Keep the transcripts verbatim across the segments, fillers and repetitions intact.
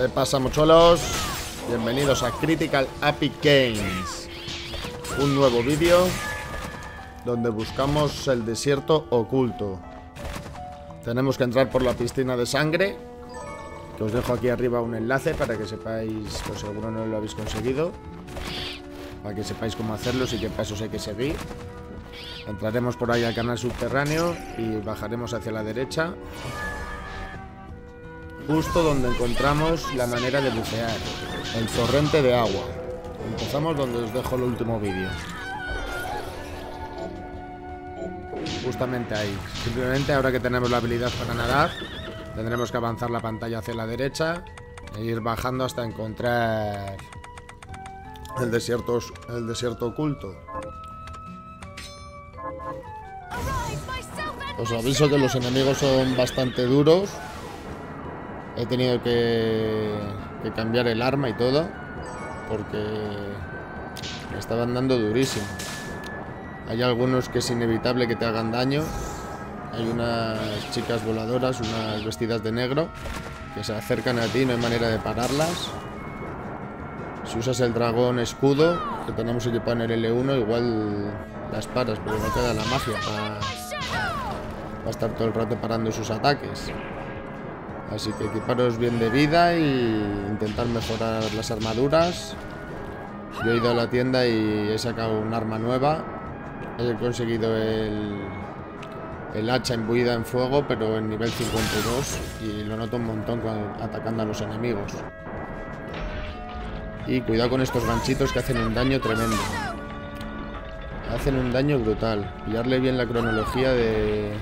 ¿Qué pasa, mochuelos? Bienvenidos a Critical Epic Games. Un nuevo vídeo donde buscamos el desierto oculto. Tenemos que entrar por la piscina de sangre, que os dejo aquí arriba un enlace para que sepáis, pues seguro no lo habéis conseguido, para que sepáis cómo hacerlo y qué pasos hay que seguir. Entraremos por ahí al canal subterráneo y bajaremos hacia la derecha, justo donde encontramos la manera de bucear, el torrente de agua. Empezamos donde os dejo el último vídeo, justamente ahí. Simplemente ahora que tenemos la habilidad para nadar, tendremos que avanzar la pantalla hacia la derecha e ir bajando hasta encontrar el desierto, el desierto oculto. Os aviso que los enemigos son bastante duros. He tenido que, que cambiar el arma y todo, porque me estaban dando durísimo. Hay algunos que es inevitable que te hagan daño. Hay unas chicas voladoras, unas vestidas de negro, que se acercan a ti, no hay manera de pararlas. Si usas el dragón escudo, que tenemos equipado en el L uno, igual las paras, pero no queda la magia para, para estar todo el rato parando sus ataques. Así que equiparos bien de vida y intentar mejorar las armaduras. Yo he ido a la tienda y he sacado un arma nueva. He conseguido el, el hacha imbuida en fuego, pero en nivel cincuenta y dos, y lo noto un montón cuando, atacando a los enemigos. Y cuidado con estos ganchitos que hacen un daño tremendo. Hacen un daño brutal. Pillarle bien la cronología de...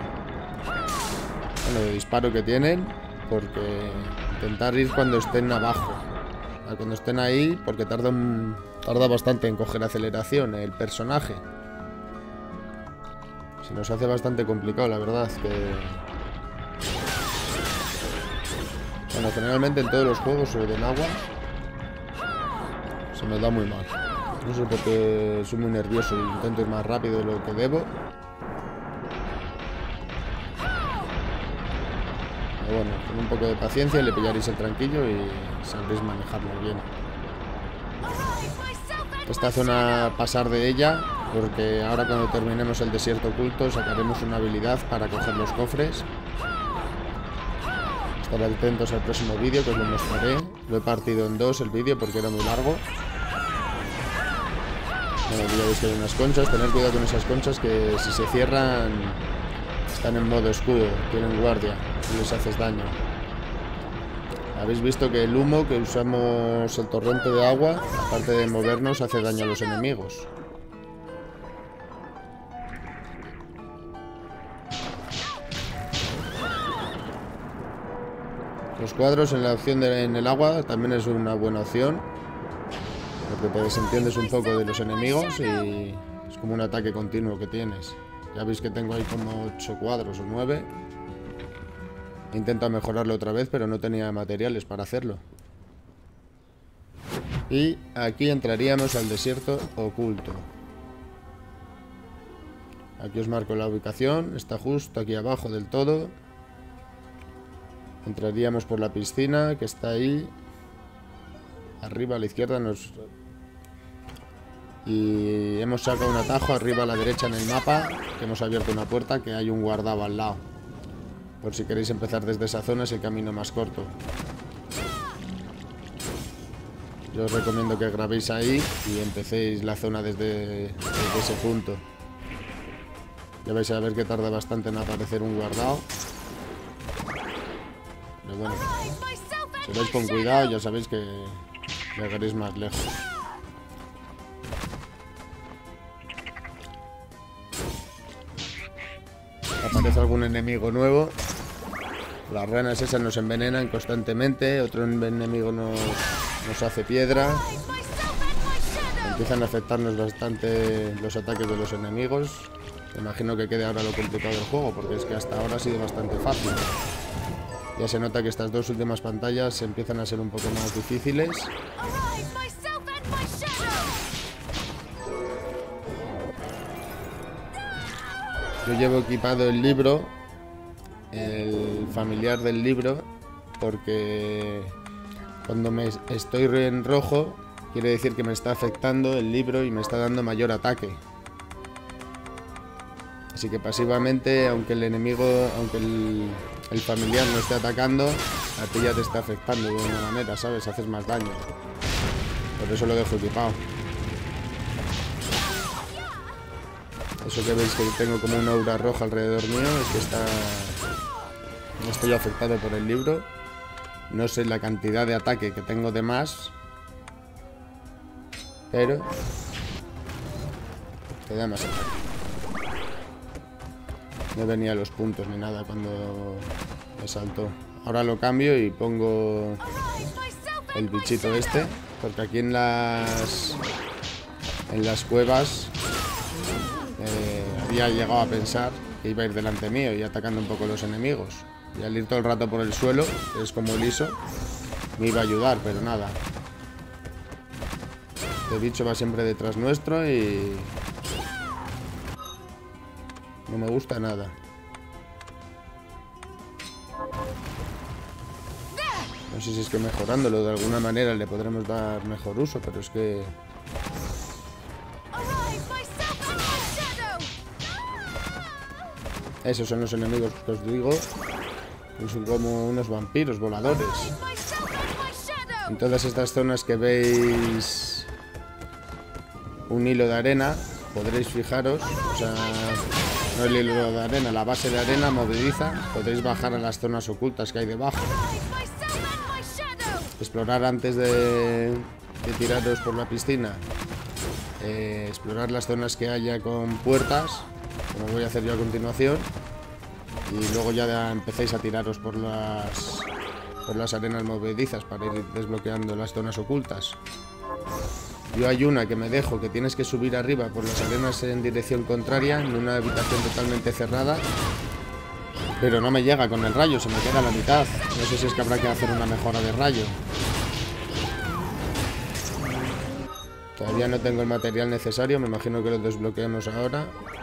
Bueno, de disparo que tienen, porque intentar ir cuando estén abajo, cuando estén ahí, porque tarda, un, tarda bastante en coger aceleración el personaje. Se nos hace bastante complicado, la verdad. Que... Bueno, generalmente en todos los juegos del agua se me da muy mal. No sé por qué soy muy nervioso y intento ir más rápido de lo que debo. Pero bueno, con un poco de paciencia le pillaréis el tranquillo y sabréis manejarlo bien. Esta zona, pasar de ella, porque ahora cuando terminemos el desierto oculto sacaremos una habilidad para coger los cofres. Estar atentos al próximo vídeo, que os lo mostraré. Lo he partido en dos el vídeo porque era muy largo. Bueno, aquí ya veis que hay unas conchas. Tener cuidado con esas conchas, que si se cierran están en modo escudo, tienen guardia y les haces daño. Habéis visto que el humo que usamos, el torrente de agua, aparte de movernos, hace daño a los enemigos. Los cuadros en la opción de en el agua también es una buena opción, porque te desentiendes un poco de los enemigos y es como un ataque continuo que tienes. Ya veis que tengo ahí como ocho cuadros o nueve. Intento mejorarlo otra vez, pero no tenía materiales para hacerlo. Y aquí entraríamos al desierto oculto. Aquí os marco la ubicación. Está justo aquí abajo del todo. Entraríamos por la piscina, que está ahí arriba a la izquierda. Nos... Y hemos sacado un atajo arriba a la derecha en el mapa, que hemos abierto una puerta, que hay un guardado al lado. Por si queréis empezar desde esa zona, es el camino más corto. Yo os recomiendo que grabéis ahí y empecéis la zona desde, desde ese punto. Ya vais a ver que tarda bastante en aparecer un guardado. Pero bueno, si vais con cuidado, ya sabéis que llegaréis más lejos. Aparece algún enemigo nuevo. Las ranas esas nos envenenan constantemente. Otro enemigo nos, nos hace piedra. Empiezan a afectarnos bastante los ataques de los enemigos. Me imagino que quede ahora lo complicado del juego, porque es que hasta ahora ha sido bastante fácil. Ya se nota que estas dos últimas pantallas empiezan a ser un poco más difíciles. Yo llevo equipado el libro, el familiar del libro, porque Cuando me estoy en rojo, quiere decir que me está afectando el libro y me está dando mayor ataque. Así que pasivamente, aunque el enemigo, aunque el, el familiar no esté atacando, a ti ya te está afectando de una manera, ¿sabes? Haces más daño. Por eso lo dejo equipado. Eso que veis que tengo como una aura roja alrededor mío es que está... no estoy afectado por el libro. No sé la cantidad de ataque que tengo de más, pero te da más ataque. No venía los puntos ni nada cuando me saltó. Ahora lo cambio y pongo el bichito este, porque aquí en las en las cuevas eh, había llegado a pensar que iba a ir delante mío y atacando un poco a los enemigos. Y al ir todo el rato por el suelo, que es como liso, me iba a ayudar, pero nada. Este bicho va siempre detrás nuestro y... no me gusta nada. No sé si es que mejorándolo de alguna manera le podremos dar mejor uso, pero es que... esos son los enemigos que os digo. Son como unos vampiros voladores. En todas estas zonas que veis un hilo de arena, podréis fijaros, o sea, no el hilo de arena, la base de arena movediza, podréis bajar a las zonas ocultas que hay debajo. Explorar antes de, de tiraros por la piscina. Eh, explorar las zonas que haya con puertas, como voy a hacer yo a continuación. Y luego ya empecéis a tiraros por las por las arenas movedizas para ir desbloqueando las zonas ocultas. Yo hay una que me dejo, que tienes que subir arriba por las arenas en dirección contraria, en una habitación totalmente cerrada. Pero no me llega con el rayo, se me queda a la mitad. No sé si es que habrá que hacer una mejora de rayo. Todavía no tengo el material necesario, me imagino que lo desbloqueemos ahora.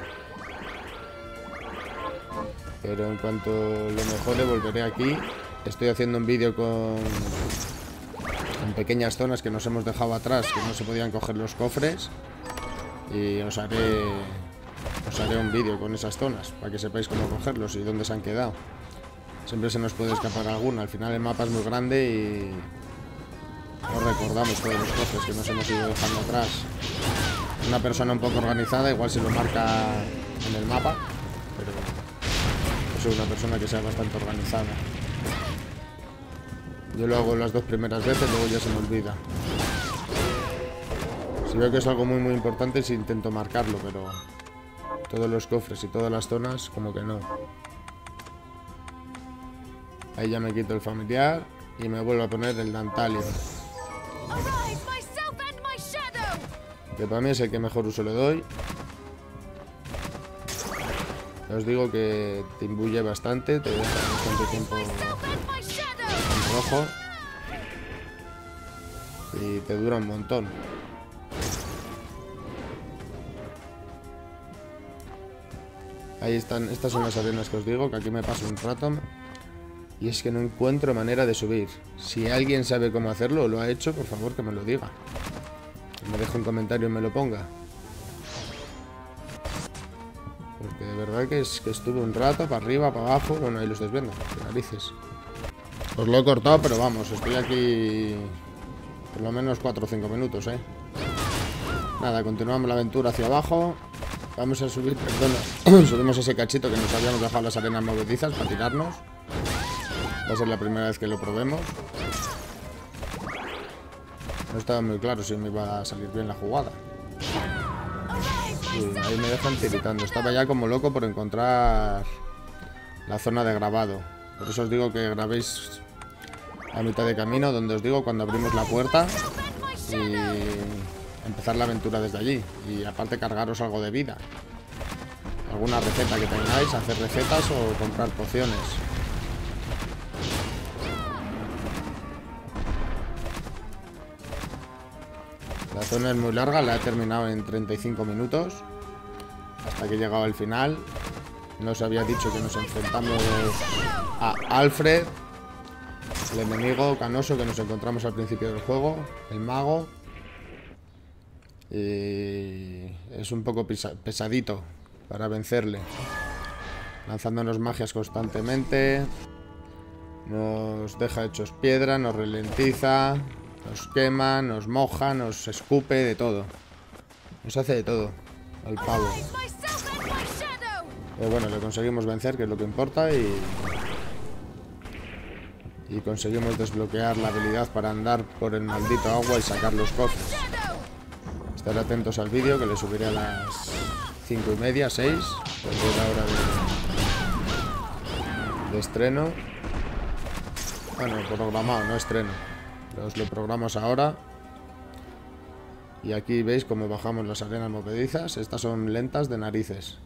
Pero en cuanto lo mejore volveré aquí. Estoy haciendo un vídeo con, con pequeñas zonas que nos hemos dejado atrás, que no se podían coger los cofres. Y os haré, os haré un vídeo con esas zonas, para que sepáis cómo cogerlos y dónde se han quedado. Siempre se nos puede escapar alguna. Al final el mapa es muy grande y no recordamos todos los cofres que nos hemos ido dejando atrás. Una persona un poco organizada igual se lo marca en el mapa, pero... soy una persona que sea bastante organizada. Yo lo hago las dos primeras veces, luego ya se me olvida. Si veo que es algo muy muy importante, sí intento marcarlo, pero todos los cofres y todas las zonas, como que no. Ahí ya me quito el familiar y me vuelvo a poner el Dantalion, que para mí es el que mejor uso le doy. Os digo que te imbuye bastante, te deja bastante tiempo en rojo y te dura un montón. Ahí están, estas son las arenas que os digo, que aquí me paso un rato y es que no encuentro manera de subir. Si alguien sabe cómo hacerlo o lo ha hecho, por favor que me lo diga. Que me deje un comentario y me lo ponga. Porque de verdad que es que estuve un rato para arriba, para abajo. Bueno, ahí lo estáis viendo, qué narices. Os lo he cortado, pero vamos, estoy aquí por lo menos cuatro o cinco minutos, ¿eh? Nada, continuamos la aventura hacia abajo. Vamos a subir, perdona, subimos ese cachito que nos habíamos dejado las arenas movedizas para tirarnos. Va a ser la primera vez que lo probemos. No estaba muy claro si me iba a salir bien la jugada. Sí, ahí me dejan tiritando. Estaba ya como loco por encontrar la zona de grabado. Por eso os digo que grabéis a mitad de camino, donde os digo cuando abrimos la puerta y empezar la aventura desde allí. Y aparte cargaros algo de vida. Alguna receta que tengáis, hacer recetas o comprar pociones. La zona es muy larga, la he terminado en treinta y cinco minutos. Hasta que he llegado al final. No os había dicho que nos enfrentamos a Alfred. El enemigo canoso que nos encontramos al principio del juego, el mago. Y es un poco pesadito para vencerle, lanzándonos magias constantemente. Nos deja hechos piedra, nos ralentiza, nos quema, nos moja, nos escupe, de todo. Nos hace de todo el pavo. Pero bueno, le conseguimos vencer, que es lo que importa. Y, y conseguimos desbloquear la habilidad para andar por el maldito agua y sacar los cofres. Estar atentos al vídeo, que le subiré a las cinco y media, seis, porque es la hora de, de estreno. Bueno, programado, no estreno. Os lo programamos ahora. Y aquí veis cómo bajamos las arenas movedizas. Estas son lentas de narices.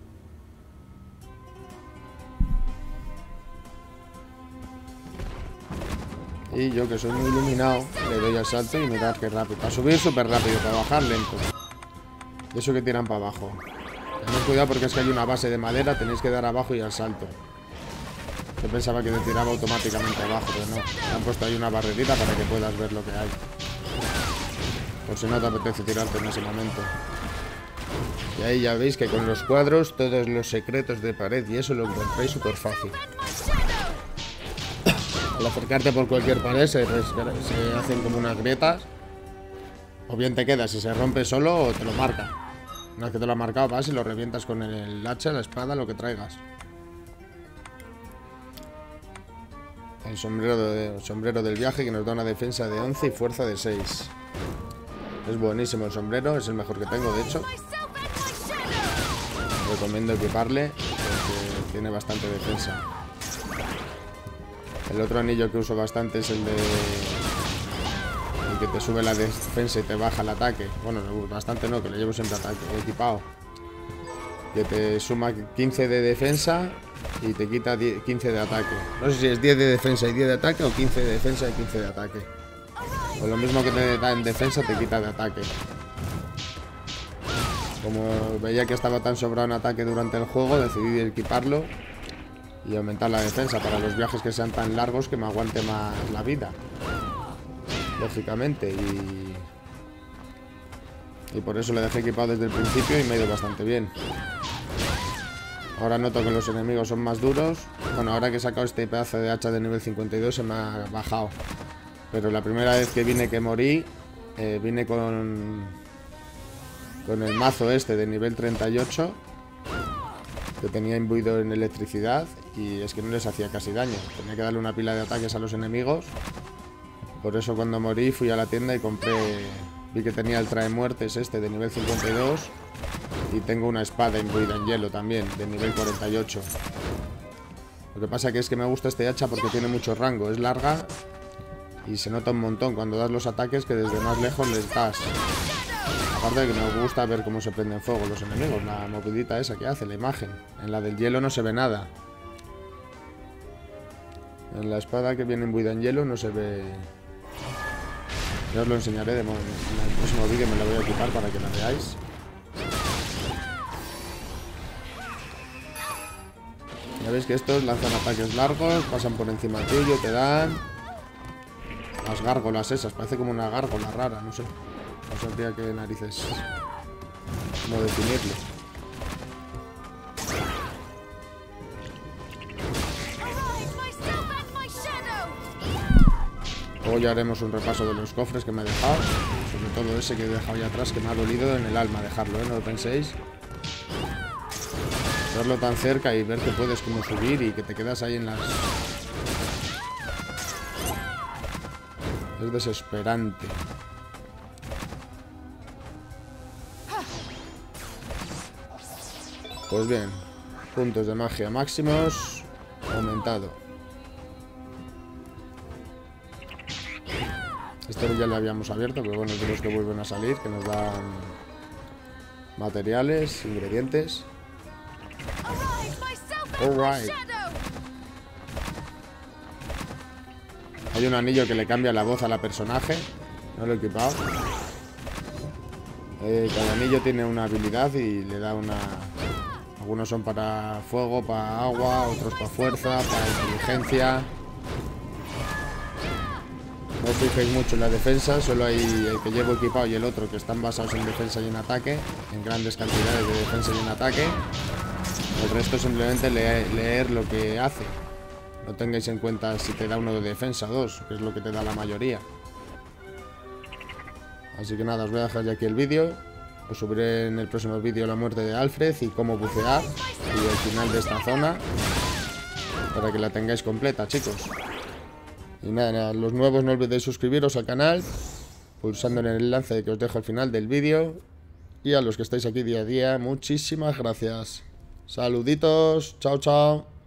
Y yo, que soy muy iluminado, le doy al salto y mirad qué rápido. Para subir súper rápido, para bajar lento. Y eso que tiran para abajo. Tened cuidado porque es que hay una base de madera, tenéis que dar abajo y al salto. Yo pensaba que te tiraba automáticamente abajo, pero no. Me han puesto ahí una barrerita para que puedas ver lo que hay. Por si no te apetece tirarte en ese momento. Y ahí ya veis que con los cuadros, todos los secretos de pared y eso lo encontráis súper fácil. Al acercarte por cualquier pared se, se hacen como unas grietas. O bien te quedas y se rompe solo o te lo marca. Una vez que te lo ha marcado vas y lo revientas con el hacha, la espada, lo que traigas. El sombrero, de, el sombrero del viaje, que nos da una defensa de once y fuerza de seis. Es buenísimo el sombrero, es el mejor que tengo, de hecho. Recomiendo equiparle porque tiene bastante defensa. El otro anillo que uso bastante es el de... el que te sube la defensa y te baja el ataque. Bueno, bastante no, que lo llevo siempre ataque, equipado. Que te suma quince de defensa y te quita quince de ataque. No sé si es diez de defensa y diez de ataque o quince de defensa y quince de ataque. O lo mismo que te da en defensa te quita de ataque. Como veía que estaba tan sobrado en ataque durante el juego, decidí equiparlo y aumentar la defensa para los viajes que sean tan largos que me aguante más la vida. Lógicamente. Y, y por eso le dejé equipado desde el principio y me ha ido bastante bien. Ahora noto que los enemigos son más duros. Bueno, ahora que he sacado este pedazo de hacha de nivel cincuenta y dos se me ha bajado. Pero la primera vez que vine que morí, eh, vine con, con el mazo este de nivel treinta y ocho, que tenía imbuido en electricidad, y es que no les hacía casi daño. Tenía que darle una pila de ataques a los enemigos. Por eso cuando morí fui a la tienda y compré... Vi que tenía el trae muertes este de nivel cincuenta y dos. Y tengo una espada imbuida en hielo también, de nivel cuarenta y ocho. Lo que pasa que es que me gusta este hacha porque tiene mucho rango. Es larga y se nota un montón cuando das los ataques, que desde más lejos les das. Aparte de que me gusta ver cómo se prenden fuego los enemigos. La movidita esa que hace, la imagen. En la del hielo no se ve nada. En la espada que viene imbuida en hielo no se ve... Ya os lo enseñaré de en el próximo vídeo, me la voy a equipar para que la veáis. Ya veis que estos lanzan ataques largos, pasan por encima tuyo, te dan... Las gárgolas esas, parece como una gárgola rara, no sé. No sabría qué narices... cómo definirlo. Luego ya haremos un repaso de los cofres que me he dejado. Sobre todo ese que he dejado ahí atrás, que me ha dolido en el alma dejarlo, ¿eh? No lo penséis. Verlo tan cerca y ver que puedes como subir y que te quedas ahí en las... Es desesperante. Pues bien, puntos de magia máximos aumentado. Este ya lo habíamos abierto, pero bueno, es de los que vuelven a salir, que nos dan materiales, ingredientes. Alright. Hay un anillo que le cambia la voz a la personaje. No lo he equipado. Eh, cada anillo tiene una habilidad y le da una... Algunos son para fuego, para agua, otros para fuerza, para inteligencia. os fijéis mucho en la defensa. Solo hay el que llevo equipado y el otro que están basados en defensa y en ataque, en grandes cantidades de defensa y en ataque. El resto simplemente leer, leer lo que hace. No tengáis en cuenta si te da uno de defensa o dos, que es lo que te da la mayoría. Así que nada, os voy a dejar ya aquí el vídeo. Os subiré en el próximo vídeo la muerte de Alfred y cómo bucear y el final de esta zona, para que la tengáis completa, chicos. Y nada, nada, los nuevos no olvidéis suscribiros al canal pulsando en el enlace que os dejo al final del vídeo. Y a los que estáis aquí día a día, muchísimas gracias. Saluditos, chao, chao.